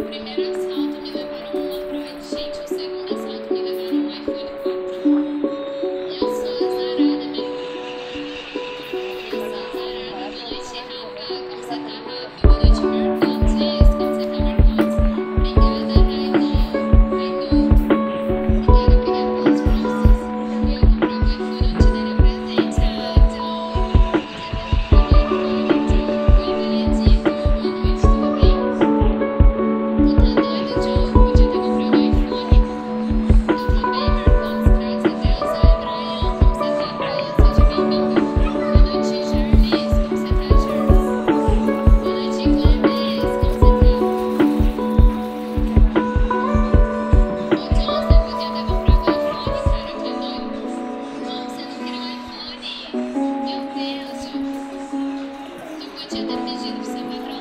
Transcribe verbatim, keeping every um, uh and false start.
O primeiro assalto me levaram um Android, gente. O segundo assalto me levaram um iPhone quatro. E eu sou azarada, minha Eu sou azarada. Boa noite, Rafa. Como você tá, Rafa? Boa noite, Marcondes. Como você tá, Marcondes? Obrigada, Railu. Railu. Obrigada, obrigada pelas roses. Eu ia comprar um iPhone, eu te daria presente. Ah, então. Eu ia comprar um iPhone. Oi, Benedito. Boa noite, tudo bem? Tu tá doido, Joe? Podia ter comprado um iPhone. Eu também, Marcondes. Graças a Deus. Oi, Brian. Como você tá, Brian? Seja bem-vindo. Boa noite, Jarvis. Como você tá, Jarvis? Boa noite, Gomes. Como você tá? Ô, John, você podia ter comprado um iPhone, cara. Que é doido. Como você não queria um iPhone? Meu Deus, John. Tu podia ter pedido pro seu patrão